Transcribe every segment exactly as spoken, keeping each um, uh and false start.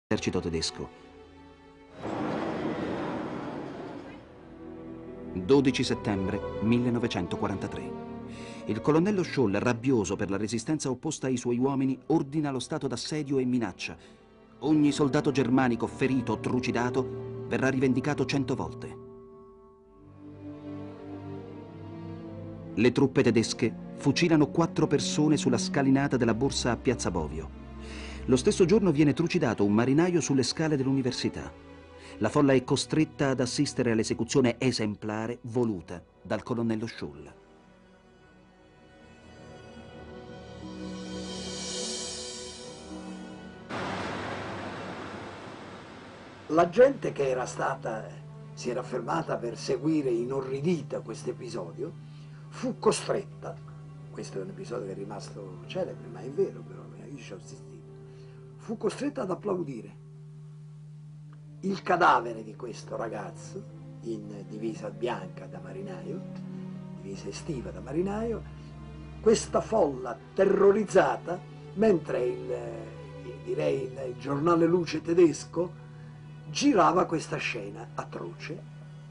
dell'esercito tedesco. dodici settembre millenovecentoquarantatré. Il colonnello Scholl, rabbioso per la resistenza opposta ai suoi uomini, ordina lo stato d'assedio e minaccia. Ogni soldato germanico ferito o trucidato verrà rivendicato cento volte. Le truppe tedesche fucilano quattro persone sulla scalinata della borsa a Piazza Bovio. Lo stesso giorno viene trucidato un marinaio sulle scale dell'università. La folla è costretta ad assistere all'esecuzione esemplare voluta dal colonnello Scholl. La gente che era stata, si era fermata per seguire inorridita questo episodio, fu costretta, questo è un episodio che è rimasto celebre, ma è vero però, io ci ho assistito, fu costretta ad applaudire il cadavere di questo ragazzo in divisa bianca da marinaio, divisa estiva da marinaio, questa folla terrorizzata, mentre il, direi, il giornale Luce tedesco girava questa scena atroce.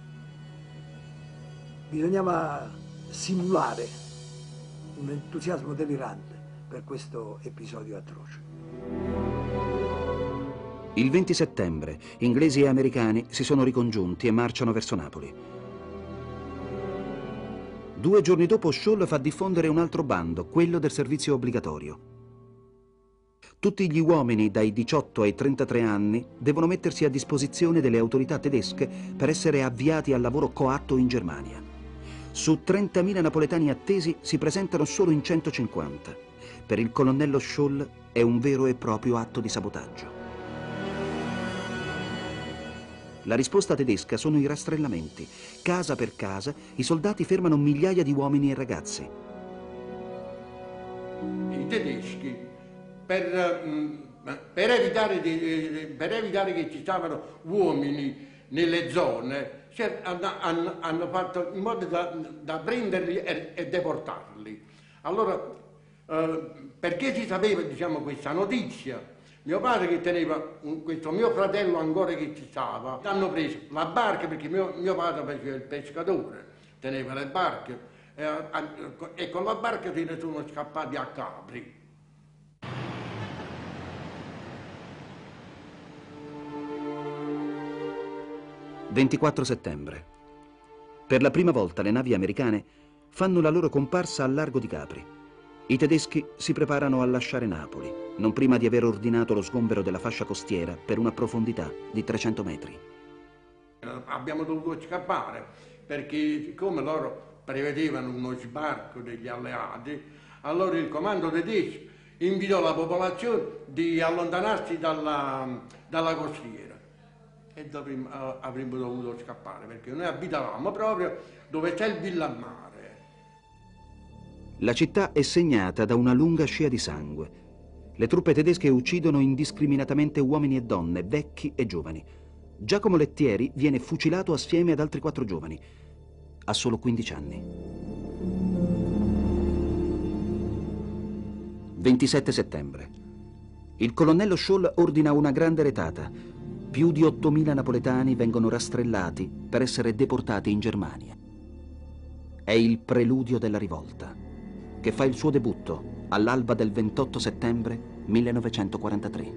Bisognava simulare un entusiasmo delirante per questo episodio atroce. Il venti settembre, inglesi e americani si sono ricongiunti e marciano verso Napoli. Due giorni dopo Scholl fa diffondere un altro bando, quello del servizio obbligatorio. Tutti gli uomini dai diciotto ai trentatré anni devono mettersi a disposizione delle autorità tedesche per essere avviati al lavoro coatto in Germania. Su trentamila napoletani attesi si presentano solo in centocinquanta. Per il colonnello Scholl è un vero e proprio atto di sabotaggio. La risposta tedesca sono i rastrellamenti. Casa per casa i soldati fermano migliaia di uomini e ragazzi. I tedeschi Per, per, evitare di, per evitare che ci stavano uomini nelle zone, hanno, hanno fatto in modo da, da prenderli e, e deportarli. Allora, eh, perché si sapeva, diciamo, questa notizia, mio padre che teneva, un, questo mio fratello ancora che ci stava, hanno preso la barca, perché mio, mio padre faceva il pescatore, teneva le barche, e, e con la barca se ne sono scappati a Capri. ventiquattro settembre. Per la prima volta le navi americane fanno la loro comparsa al largo di Capri. I tedeschi si preparano a lasciare Napoli, non prima di aver ordinato lo sgombero della fascia costiera per una profondità di trecento metri. Abbiamo dovuto scappare perché, siccome loro prevedevano uno sbarco degli alleati, allora il comando tedesco invitò la popolazione di allontanarsi dalla, dalla costiera. E dovremmo, uh, avremmo dovuto scappare perché noi abitavamo proprio dove c'è il Villammare. La città è segnata da una lunga scia di sangue. Le truppe tedesche uccidono indiscriminatamente uomini e donne, vecchi e giovani. Giacomo Lettieri viene fucilato assieme ad altri quattro giovani. Ha solo quindici anni. ventisette settembre. Il colonnello Scholl ordina una grande retata. Più di ottomila napoletani vengono rastrellati per essere deportati in Germania. È il preludio della rivolta, che fa il suo debutto all'alba del ventotto settembre millenovecentoquarantatré.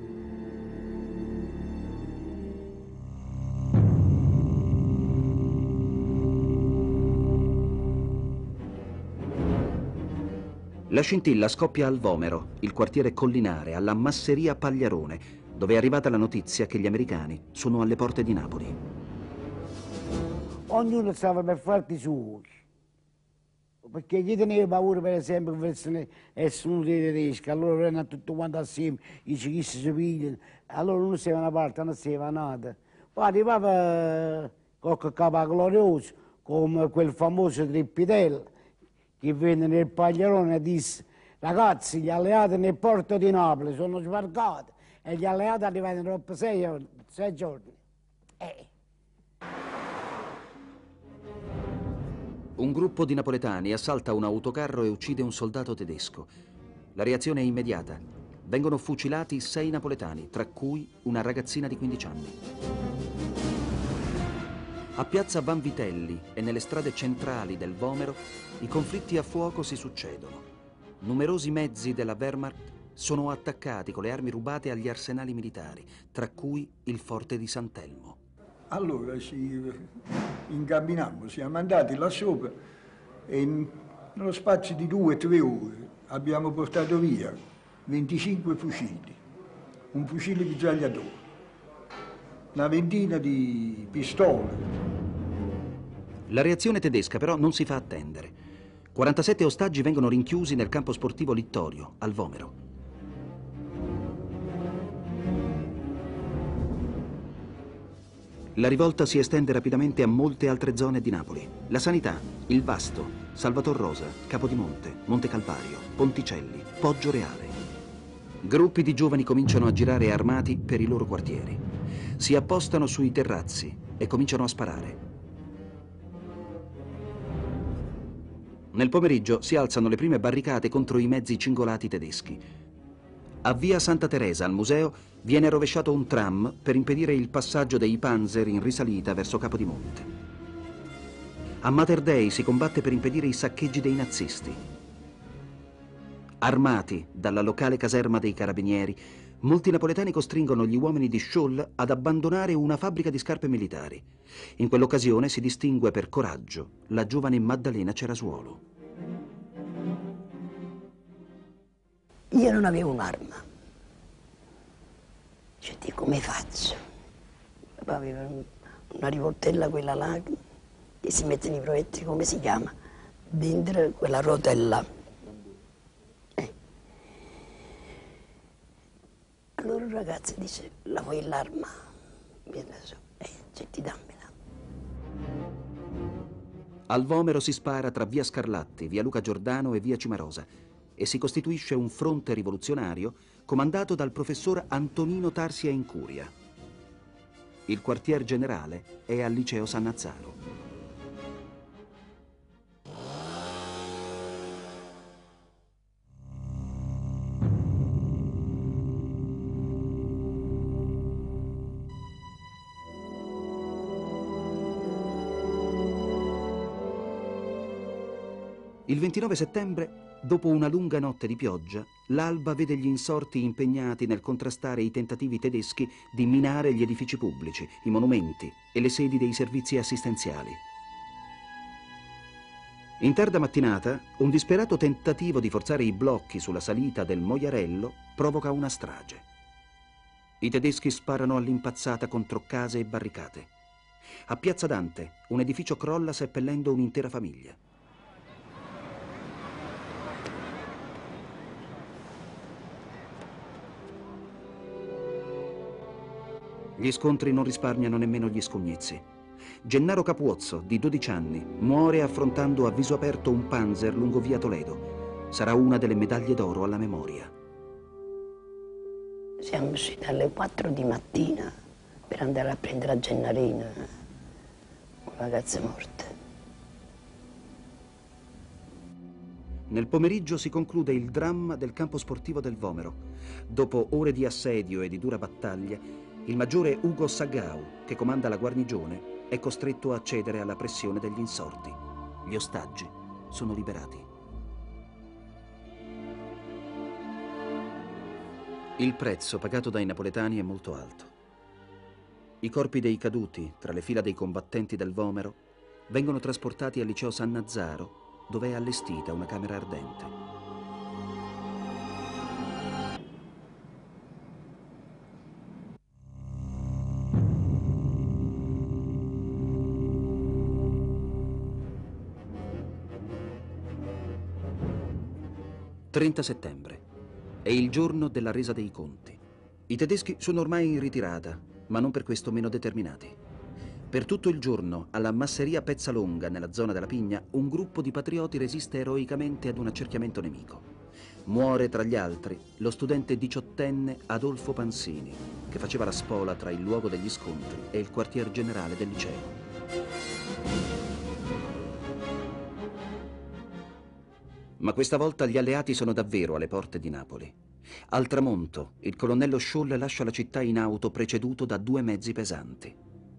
La scintilla scoppia al Vomero, il quartiere collinare, alla masseria Pagliarone, dove è arrivata la notizia che gli americani sono alle porte di Napoli. Ognuno stava per fatti suoi, perché chi teneva paura, per esempio, che essere venuti i tedeschi, allora prendono tutto quanto assieme, i ciclisti si pigliano, allora uno stava da una parte, non stava nada. Poi arrivava qualche capo glorioso, come quel famoso Trippitella, che venne nel Pagliarone e disse: ragazzi, gli alleati nel porto di Napoli sono sbarcati. E gli alleati arrivati dopo sei, sei giorni. Eh. Un gruppo di napoletani assalta un autocarro e uccide un soldato tedesco. La reazione è immediata. vengono fucilati sei napoletani, tra cui una ragazzina di quindici anni. A piazza Vanvitelli e nelle strade centrali del Vomero i conflitti a fuoco si succedono. Numerosi mezzi della Wehrmacht sono attaccati con le armi rubate agli arsenali militari, tra cui il forte di Sant'Elmo. Allora ci incamminammo, siamo andati là sopra e in, nello spazio di due o tre ore abbiamo portato via venticinque fucili, un fucile mitragliatore, una ventina di pistole. La reazione tedesca però non si fa attendere. quarantasette ostaggi vengono rinchiusi nel campo sportivo Littorio, al Vomero. La rivolta si estende rapidamente a molte altre zone di Napoli. La Sanità, il Vasto, Salvator Rosa, Capodimonte, Monte Calvario, Ponticelli, Poggio Reale. Gruppi di giovani cominciano a girare armati per i loro quartieri. Si appostano sui terrazzi e cominciano a sparare. Nel pomeriggio si alzano le prime barricate contro i mezzi cingolati tedeschi. A via Santa Teresa, al museo, viene rovesciato un tram per impedire il passaggio dei Panzer in risalita verso Capodimonte. A Mater Dei si combatte per impedire i saccheggi dei nazisti. Armati dalla locale caserma dei Carabinieri, molti napoletani costringono gli uomini di Scholl ad abbandonare una fabbrica di scarpe militari. In quell'occasione si distingue per coraggio la giovane Maddalena Cerasuolo. Io non avevo un'arma. Cioè, dico, come faccio? Papà aveva una rivoltella, quella là, che si mette nei proiettili, come si chiama? Dentro quella rotella. Eh. Allora un ragazzo dice, la vuoi l'arma? Eh, cioè, ti dammela. Al Vomero si spara tra via Scarlatti, via Luca Giordano e via Cimarosa e si costituisce un fronte rivoluzionario comandato dal professor Antonino Tarsia Incuria. Il quartier generale è al liceo San Nazzaro. Il ventinove settembre, dopo una lunga notte di pioggia, l'alba vede gli insorti impegnati nel contrastare i tentativi tedeschi di minare gli edifici pubblici, i monumenti e le sedi dei servizi assistenziali. In tarda mattinata, un disperato tentativo di forzare i blocchi sulla salita del Moiarello provoca una strage. I tedeschi sparano all'impazzata contro case e barricate. A Piazza Dante, un edificio crolla seppellendo un'intera famiglia. Gli scontri non risparmiano nemmeno gli scognizi. Gennaro Capuozzo, di dodici anni, muore affrontando a viso aperto un Panzer lungo via Toledo. Sarà una delle medaglie d'oro alla memoria. Siamo usciti alle quattro di mattina per andare a prendere a Gennarina un ragazzo morto. Nel pomeriggio si conclude il dramma del campo sportivo del Vomero. Dopo ore di assedio e di dura battaglia, il maggiore Ugo Sagau, che comanda la guarnigione, è costretto a cedere alla pressione degli insorti. Gli ostaggi sono liberati. Il prezzo pagato dai napoletani è molto alto. I corpi dei caduti, tra le fila dei combattenti del Vomero, vengono trasportati al liceo San Nazzaro, dove è allestita una camera ardente. trenta settembre. È il giorno della resa dei conti. I tedeschi sono ormai in ritirata, ma non per questo meno determinati. Per tutto il giorno, alla masseria Pezzalonga, nella zona della Pigna, un gruppo di patrioti resiste eroicamente ad un accerchiamento nemico. Muore tra gli altri lo studente diciottenne Adolfo Pansini, che faceva la spola tra il luogo degli scontri e il quartier generale del liceo. Ma questa volta gli alleati sono davvero alle porte di Napoli. Al tramonto, il colonnello Scholl lascia la città in auto preceduto da due mezzi pesanti.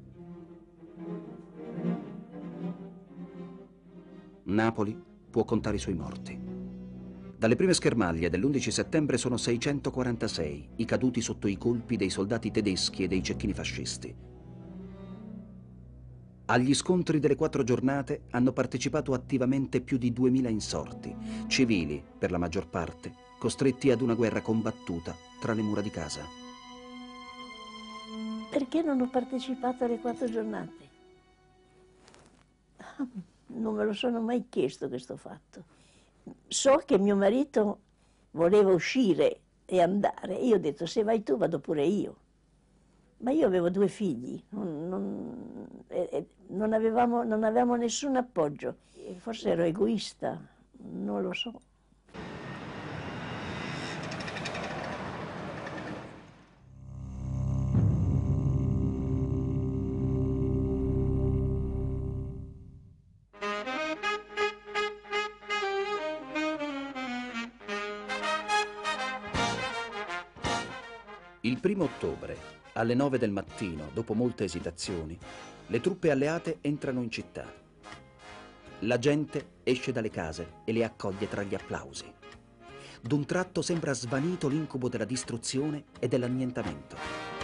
Napoli può contare i suoi morti. Dalle prime schermaglie dell'undici settembre sono seicentoquarantasei i caduti sotto i colpi dei soldati tedeschi e dei cecchini fascisti. Agli scontri delle quattro giornate hanno partecipato attivamente più di duemila insorti, civili per la maggior parte, costretti ad una guerra combattuta tra le mura di casa. Perché non ho partecipato alle quattro giornate? Non me lo sono mai chiesto questo fatto. So che mio marito voleva uscire e andare. Io ho detto, se vai tu vado pure io. Ma io avevo due figli, non, non, eh, non, avevamo, non avevamo nessun appoggio. Forse ero egoista, non lo so. Il primo ottobre, alle nove del mattino, dopo molte esitazioni, le truppe alleate entrano in città. La gente esce dalle case e le accoglie tra gli applausi. D'un tratto sembra svanito l'incubo della distruzione e dell'annientamento.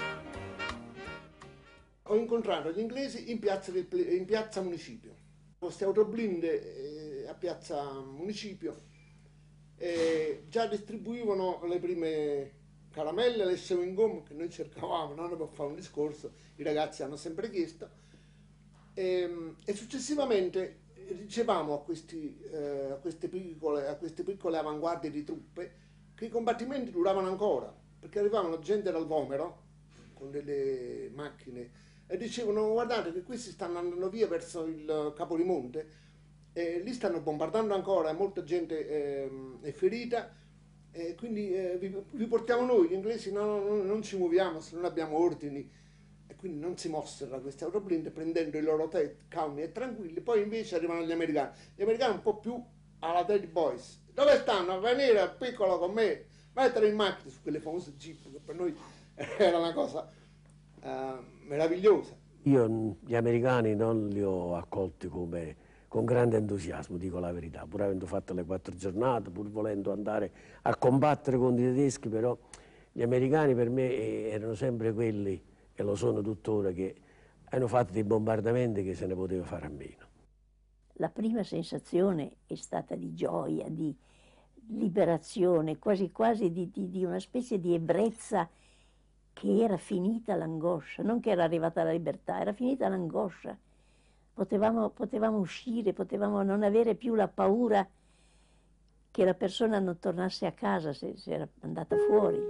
Ho incontrato gli inglesi in piazza, del, in piazza Municipio. Queste autoblinde eh, a piazza Municipio eh, già distribuivano le prime caramelle, le chewing gum che noi cercavamo, non per fare un discorso, i ragazzi hanno sempre chiesto, e, e successivamente dicevamo a, questi, eh, a, queste piccole, a queste piccole avanguardie di truppe che i combattimenti duravano ancora, perché arrivavano gente dal Vomero con delle macchine e dicevano guardate che questi stanno andando via verso il Capodimonte e lì stanno bombardando ancora e molta gente eh, è ferita. E quindi eh, vi, vi portiamo noi, gli inglesi no, no, non ci muoviamo se non abbiamo ordini, e quindi non si mossero da queste autoblinde prendendo i loro tè calmi e tranquilli. Poi invece arrivano gli americani, gli americani un po' più alla Teddy Boys, dove stanno? A venire a piccolo con me, mettere in macchina su quelle famose jeep che per noi era una cosa uh, meravigliosa. Io gli americani non li ho accolti come con grande entusiasmo, dico la verità, pur avendo fatto le quattro giornate, pur volendo andare a combattere contro i tedeschi, però gli americani per me erano sempre quelli, e lo sono tuttora, che hanno fatto dei bombardamenti che se ne poteva fare a meno. La prima sensazione è stata di gioia, di liberazione, quasi quasi di, di, di una specie di ebbrezza, che era finita l'angoscia, non che era arrivata la libertà, era finita l'angoscia. Potevamo, potevamo uscire, potevamo non avere più la paura che la persona non tornasse a casa se, se era andata fuori.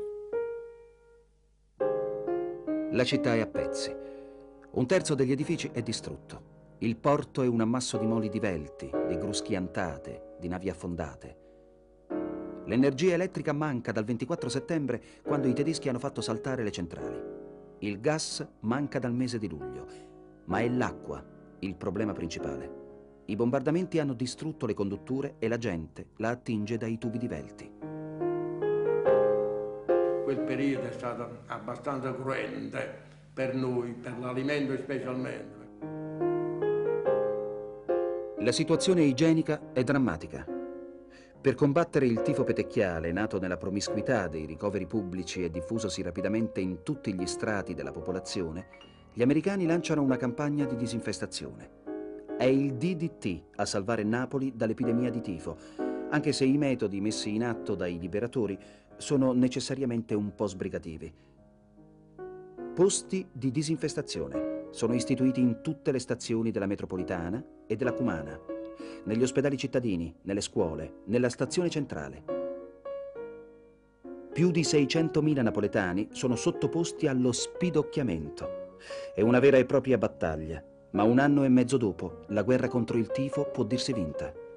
La città è a pezzi. Un terzo degli edifici è distrutto. Il porto è un ammasso di moli divelti, di gru schiantate, di navi affondate. L'energia elettrica manca dal ventiquattro settembre, quando i tedeschi hanno fatto saltare le centrali. Il gas manca dal mese di luglio, ma è l'acqua il problema principale. I bombardamenti hanno distrutto le condutture e la gente la attinge dai tubi divelti. Quel periodo è stato abbastanza cruente per noi, per l'alimento specialmente. La situazione igienica è drammatica. Per combattere il tifo petecchiale, nato nella promiscuità dei ricoveri pubblici e diffusosi rapidamente in tutti gli strati della popolazione, gli americani lanciano una campagna di disinfestazione. È il D D T a salvare Napoli dall'epidemia di tifo, anche se i metodi messi in atto dai liberatori sono necessariamente un po' sbrigativi. Posti di disinfestazione sono istituiti in tutte le stazioni della metropolitana e della Cumana, negli ospedali cittadini, nelle scuole, nella stazione centrale. Più di seicentomila napoletani sono sottoposti allo spidocchiamento. È una vera e propria battaglia, ma un anno e mezzo dopo la guerra contro il tifo può dirsi vinta.